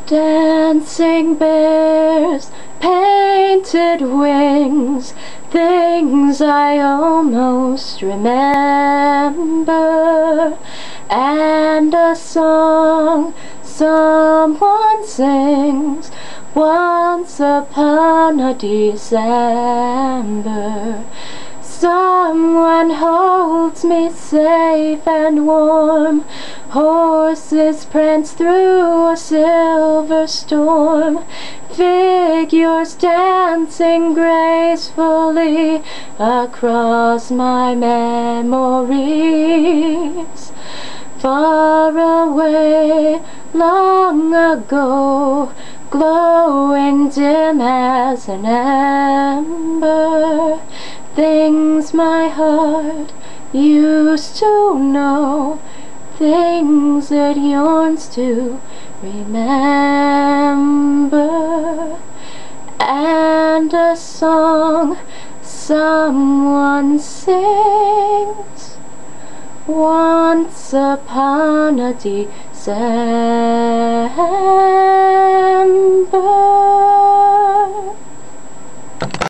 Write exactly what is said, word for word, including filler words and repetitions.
Dancing bears, painted wings, things I almost remember, and a song someone sings once upon a December. Someone holds me safe and warm, horses prance through a silver storm, figures dancing gracefully across my memories. Far away, long ago, glowing dim as an ember, things my heart used to know, things it yearns to remember. And a song someone sings once upon a December.